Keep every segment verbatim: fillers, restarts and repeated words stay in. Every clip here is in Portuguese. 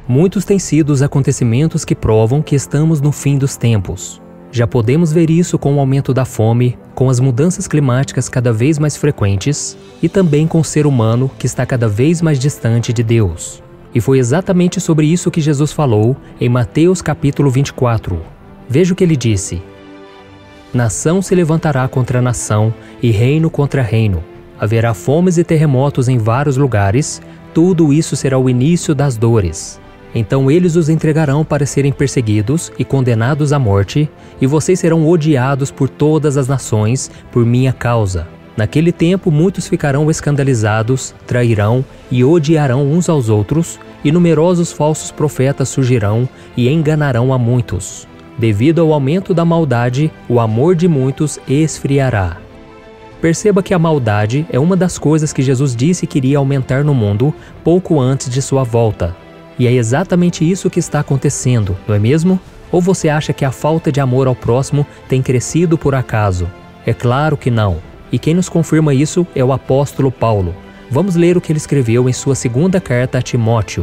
Muitos têm sido os acontecimentos que provam que estamos no fim dos tempos. Já podemos ver isso com o aumento da fome, com as mudanças climáticas cada vez mais frequentes e também com o ser humano que está cada vez mais distante de Deus. E foi exatamente sobre isso que Jesus falou em Mateus capítulo vinte e quatro. Veja o que ele disse: Nação se levantará contra nação e reino contra reino. Haverá fomes e terremotos em vários lugares. Tudo isso será o início das dores. Então eles os entregarão para serem perseguidos e condenados à morte, e vocês serão odiados por todas as nações por minha causa. Naquele tempo muitos ficarão escandalizados, trairão e odiarão uns aos outros, e numerosos falsos profetas surgirão e enganarão a muitos. Devido ao aumento da maldade, o amor de muitos esfriará. Perceba que a maldade é uma das coisas que Jesus disse que iria aumentar no mundo pouco antes de sua volta. E é exatamente isso que está acontecendo, não é mesmo? Ou você acha que a falta de amor ao próximo tem crescido por acaso? É claro que não. E quem nos confirma isso é o apóstolo Paulo. Vamos ler o que ele escreveu em sua segunda carta a Timóteo.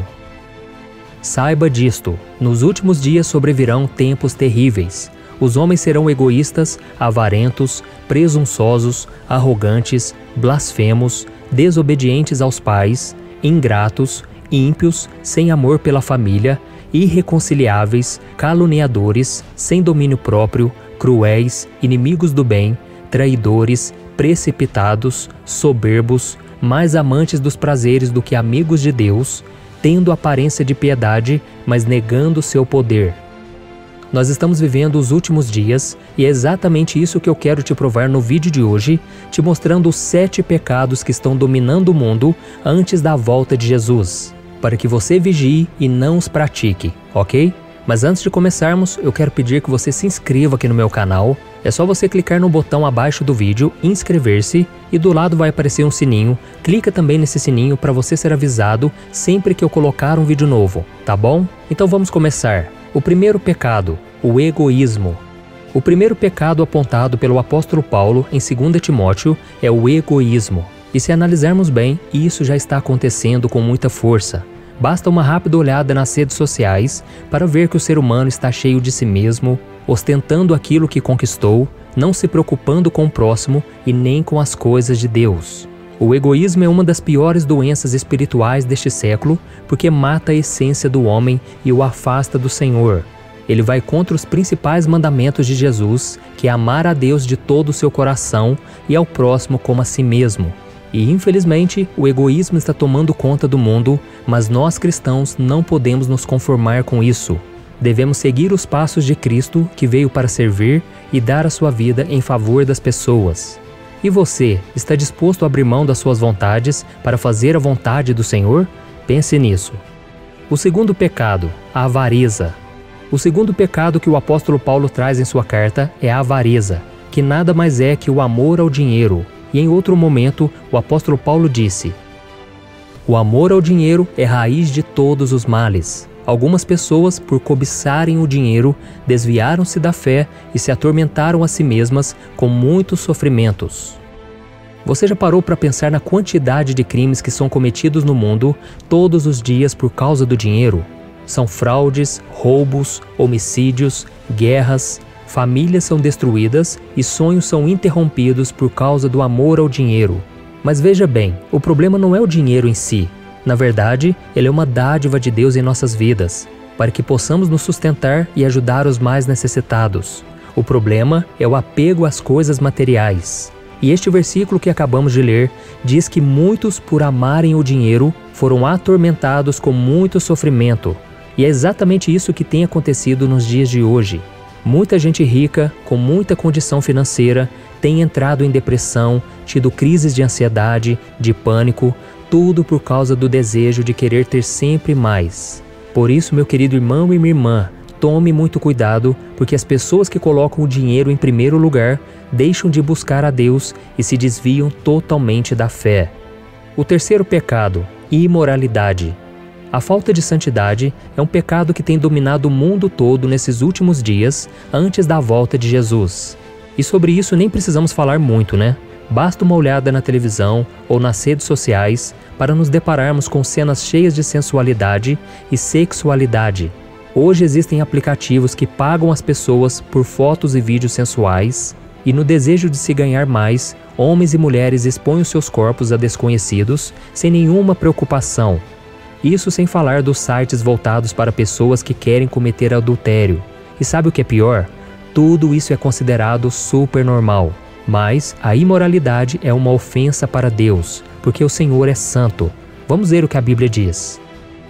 Saiba disto, nos últimos dias sobrevirão tempos terríveis. Os homens serão egoístas, avarentos, presunçosos, arrogantes, blasfemos, desobedientes aos pais, ingratos, ímpios, sem amor pela família, irreconciliáveis, caluniadores, sem domínio próprio, cruéis, inimigos do bem, traidores, precipitados, soberbos, mais amantes dos prazeres do que amigos de Deus, tendo aparência de piedade, mas negando seu poder. Nós estamos vivendo os últimos dias e é exatamente isso que eu quero te provar no vídeo de hoje, te mostrando os sete pecados que estão dominando o mundo antes da volta de Jesus, para que você vigie e não os pratique, ok? Mas antes de começarmos, eu quero pedir que você se inscreva aqui no meu canal. É só você clicar no botão abaixo do vídeo, inscrever-se, e do lado vai aparecer um sininho. Clica também nesse sininho para você ser avisado sempre que eu colocar um vídeo novo, tá bom? Então vamos começar. O primeiro pecado, o egoísmo. O primeiro pecado apontado pelo apóstolo Paulo em segunda Timóteo é o egoísmo. E se analisarmos bem, isso já está acontecendo com muita força. Basta uma rápida olhada nas redes sociais para ver que o ser humano está cheio de si mesmo, ostentando aquilo que conquistou, não se preocupando com o próximo e nem com as coisas de Deus. O egoísmo é uma das piores doenças espirituais deste século porque mata a essência do homem e o afasta do Senhor. Ele vai contra os principais mandamentos de Jesus, que é amar a Deus de todo o seu coração e ao próximo como a si mesmo. E infelizmente, o egoísmo está tomando conta do mundo, mas nós cristãos não podemos nos conformar com isso. Devemos seguir os passos de Cristo, que veio para servir e dar a sua vida em favor das pessoas. E você, está disposto a abrir mão das suas vontades para fazer a vontade do Senhor? Pense nisso. O segundo pecado, a avareza. O segundo pecado que o apóstolo Paulo traz em sua carta é a avareza, que nada mais é que o amor ao dinheiro. E em outro momento, o apóstolo Paulo disse: o amor ao dinheiro é raiz de todos os males. Algumas pessoas, por cobiçarem o dinheiro, desviaram-se da fé e se atormentaram a si mesmas com muitos sofrimentos. Você já parou para pensar na quantidade de crimes que são cometidos no mundo todos os dias por causa do dinheiro? São fraudes, roubos, homicídios, guerras, famílias são destruídas e sonhos são interrompidos por causa do amor ao dinheiro. Mas veja bem, o problema não é o dinheiro em si. Na verdade, ele é uma dádiva de Deus em nossas vidas, para que possamos nos sustentar e ajudar os mais necessitados. O problema é o apego às coisas materiais. E este versículo que acabamos de ler diz que muitos, por amarem o dinheiro, foram atormentados com muito sofrimento. E é exatamente isso que tem acontecido nos dias de hoje. Muita gente rica, com muita condição financeira, tem entrado em depressão, tido crises de ansiedade, de pânico, tudo por causa do desejo de querer ter sempre mais. Por isso, meu querido irmão e minha irmã, tome muito cuidado, porque as pessoas que colocam o dinheiro em primeiro lugar deixam de buscar a Deus e se desviam totalmente da fé. O terceiro pecado, imoralidade. A falta de santidade é um pecado que tem dominado o mundo todo nesses últimos dias, antes da volta de Jesus. E sobre isso nem precisamos falar muito, né? Basta uma olhada na televisão ou nas redes sociais para nos depararmos com cenas cheias de sensualidade e sexualidade. Hoje existem aplicativos que pagam as pessoas por fotos e vídeos sensuais, e no desejo de se ganhar mais, homens e mulheres expõem os seus corpos a desconhecidos sem nenhuma preocupação. Isso sem falar dos sites voltados para pessoas que querem cometer adultério. E sabe o que é pior? Tudo isso é considerado super normal. Mas a imoralidade é uma ofensa para Deus, porque o Senhor é santo. Vamos ver o que a Bíblia diz.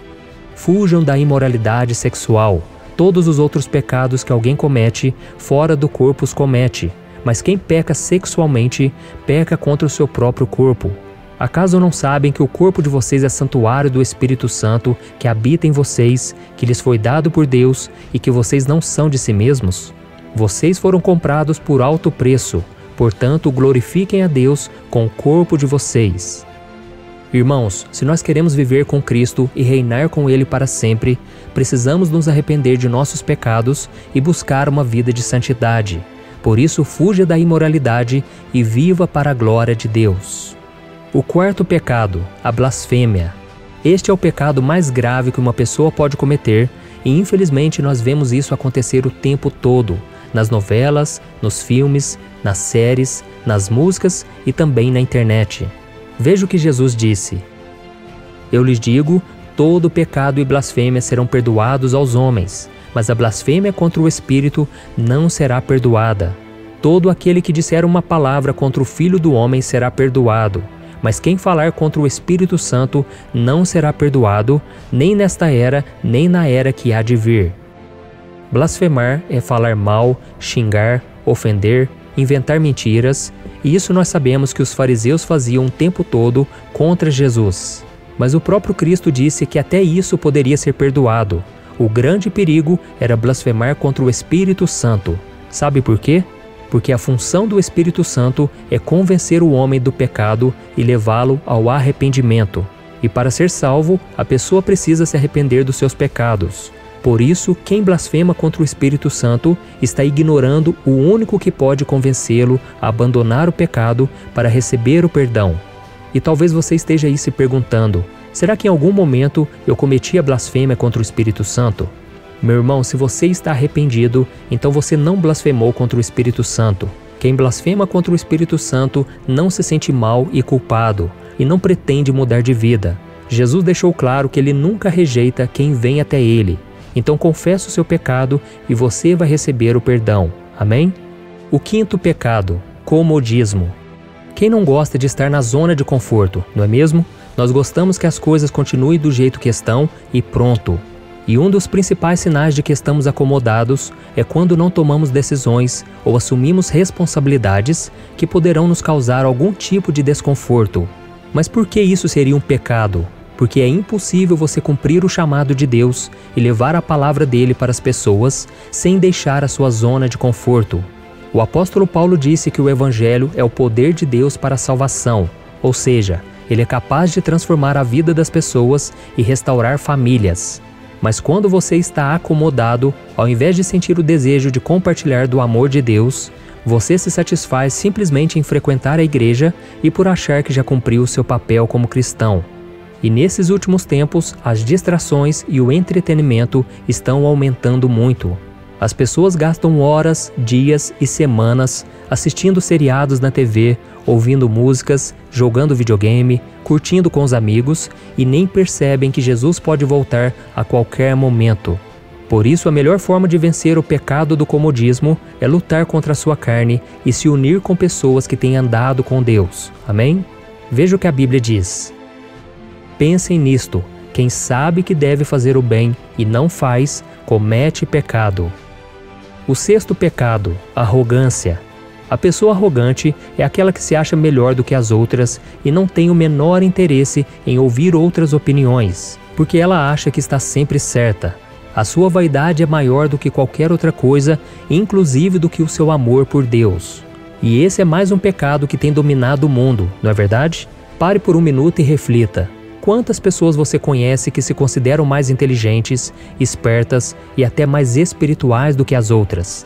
Fujam da imoralidade sexual. Todos os outros pecados que alguém comete, fora do corpo os comete. Mas quem peca sexualmente, peca contra o seu próprio corpo. Acaso não sabem que o corpo de vocês é santuário do Espírito Santo, que habita em vocês, que lhes foi dado por Deus e que vocês não são de si mesmos? Vocês foram comprados por alto preço, portanto glorifiquem a Deus com o corpo de vocês. Irmãos, se nós queremos viver com Cristo e reinar com Ele para sempre, precisamos nos arrepender de nossos pecados e buscar uma vida de santidade. Por isso, fuja da imoralidade e viva para a glória de Deus. O quarto pecado, a blasfêmia. Este é o pecado mais grave que uma pessoa pode cometer e infelizmente nós vemos isso acontecer o tempo todo, nas novelas, nos filmes, nas séries, nas músicas e também na internet. Veja o que Jesus disse. Eu lhes digo, todo pecado e blasfêmia serão perdoados aos homens, mas a blasfêmia contra o Espírito não será perdoada. Todo aquele que disser uma palavra contra o Filho do Homem será perdoado, mas quem falar contra o Espírito Santo não será perdoado, nem nesta era, nem na era que há de vir. Blasfemar é falar mal, xingar, ofender, inventar mentiras, e isso nós sabemos que os fariseus faziam o tempo todo contra Jesus. Mas o próprio Cristo disse que até isso poderia ser perdoado. O grande perigo era blasfemar contra o Espírito Santo. Sabe por quê? Porque a função do Espírito Santo é convencer o homem do pecado e levá-lo ao arrependimento. E para ser salvo, a pessoa precisa se arrepender dos seus pecados. Por isso, quem blasfema contra o Espírito Santo está ignorando o único que pode convencê-lo a abandonar o pecado para receber o perdão. E talvez você esteja aí se perguntando, será que em algum momento eu cometi a blasfêmia contra o Espírito Santo? Meu irmão, se você está arrependido, então você não blasfemou contra o Espírito Santo. Quem blasfema contra o Espírito Santo não se sente mal e culpado, e não pretende mudar de vida. Jesus deixou claro que Ele nunca rejeita quem vem até Ele. Então confessa o seu pecado e você vai receber o perdão. Amém? O quinto pecado, comodismo. Quem não gosta de estar na zona de conforto, não é mesmo? Nós gostamos que as coisas continuem do jeito que estão e pronto. E um dos principais sinais de que estamos acomodados é quando não tomamos decisões ou assumimos responsabilidades que poderão nos causar algum tipo de desconforto. Mas por que isso seria um pecado? Porque é impossível você cumprir o chamado de Deus e levar a palavra dele para as pessoas sem deixar a sua zona de conforto. O apóstolo Paulo disse que o Evangelho é o poder de Deus para a salvação, ou seja, ele é capaz de transformar a vida das pessoas e restaurar famílias. Mas quando você está acomodado, ao invés de sentir o desejo de compartilhar do amor de Deus, você se satisfaz simplesmente em frequentar a igreja e por achar que já cumpriu o seu papel como cristão. E nesses últimos tempos, as distrações e o entretenimento estão aumentando muito. As pessoas gastam horas, dias e semanas assistindo seriados na T V, ouvindo músicas, jogando videogame, curtindo com os amigos e nem percebem que Jesus pode voltar a qualquer momento. Por isso, a melhor forma de vencer o pecado do comodismo é lutar contra a sua carne e se unir com pessoas que têm andado com Deus. Amém? Veja o que a Bíblia diz. Pensem nisto, quem sabe que deve fazer o bem e não faz, comete pecado. O sexto pecado, arrogância. A pessoa arrogante é aquela que se acha melhor do que as outras e não tem o menor interesse em ouvir outras opiniões, porque ela acha que está sempre certa. A sua vaidade é maior do que qualquer outra coisa, inclusive do que o seu amor por Deus. E esse é mais um pecado que tem dominado o mundo, não é verdade? Pare por um minuto e reflita. Quantas pessoas você conhece que se consideram mais inteligentes, espertas e até mais espirituais do que as outras?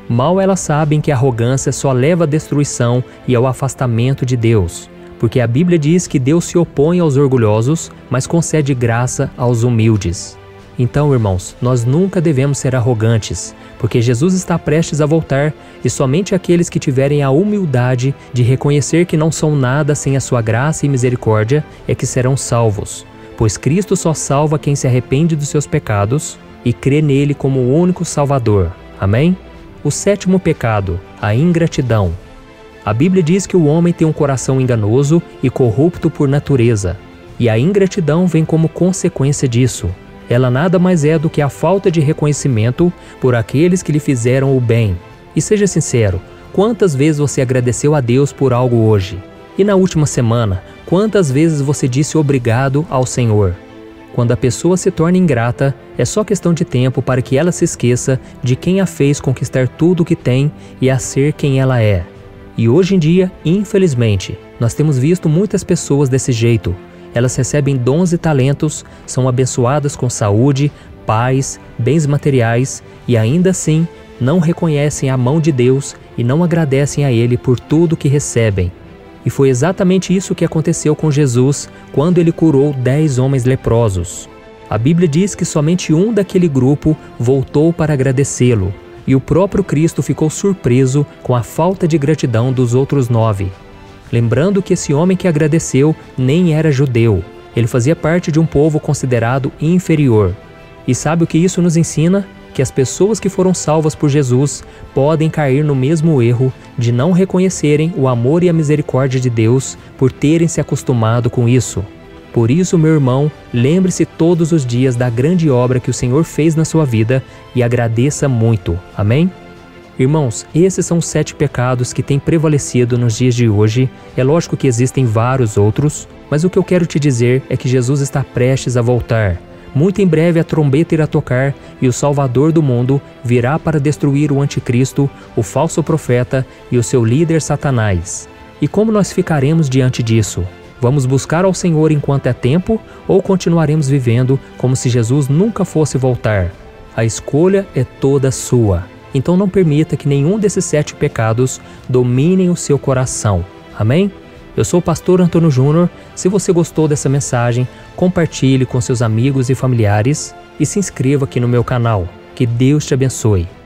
Mal elas sabem que a arrogância só leva à destruição e ao afastamento de Deus, porque a Bíblia diz que Deus se opõe aos orgulhosos, mas concede graça aos humildes. Então, irmãos, nós nunca devemos ser arrogantes, porque Jesus está prestes a voltar e somente aqueles que tiverem a humildade de reconhecer que não são nada sem a sua graça e misericórdia é que serão salvos, pois Cristo só salva quem se arrepende dos seus pecados e crê nele como o único Salvador. Amém? O sétimo pecado, a ingratidão. A Bíblia diz que o homem tem um coração enganoso e corrupto por natureza, e a ingratidão vem como consequência disso. Ela nada mais é do que a falta de reconhecimento por aqueles que lhe fizeram o bem. E seja sincero, quantas vezes você agradeceu a Deus por algo hoje? E na última semana, quantas vezes você disse obrigado ao Senhor? Quando a pessoa se torna ingrata, é só questão de tempo para que ela se esqueça de quem a fez conquistar tudo o que tem e a ser quem ela é. E hoje em dia, infelizmente, nós temos visto muitas pessoas desse jeito. Elas recebem dons e talentos, são abençoadas com saúde, paz, bens materiais e ainda assim não reconhecem a mão de Deus e não agradecem a Ele por tudo que recebem. E foi exatamente isso que aconteceu com Jesus quando ele curou dez homens leprosos. A Bíblia diz que somente um daquele grupo voltou para agradecê-lo, e o próprio Cristo ficou surpreso com a falta de gratidão dos outros nove. Lembrando que esse homem que agradeceu nem era judeu, ele fazia parte de um povo considerado inferior. E sabe o que isso nos ensina? Que as pessoas que foram salvas por Jesus podem cair no mesmo erro de não reconhecerem o amor e a misericórdia de Deus por terem se acostumado com isso. Por isso, meu irmão, lembre-se todos os dias da grande obra que o Senhor fez na sua vida e agradeça muito. Amém? Irmãos, esses são os sete pecados que têm prevalecido nos dias de hoje. É lógico que existem vários outros, mas o que eu quero te dizer é que Jesus está prestes a voltar. Muito em breve a trombeta irá tocar e o Salvador do mundo virá para destruir o anticristo, o falso profeta e o seu líder Satanás. E como nós ficaremos diante disso? Vamos buscar ao Senhor enquanto é tempo ou continuaremos vivendo como se Jesus nunca fosse voltar? A escolha é toda sua. Então não permita que nenhum desses sete pecados dominem o seu coração. Amém? Eu sou o pastor Antônio Júnior. Se você gostou dessa mensagem, compartilhe com seus amigos e familiares e se inscreva aqui no meu canal. Que Deus te abençoe.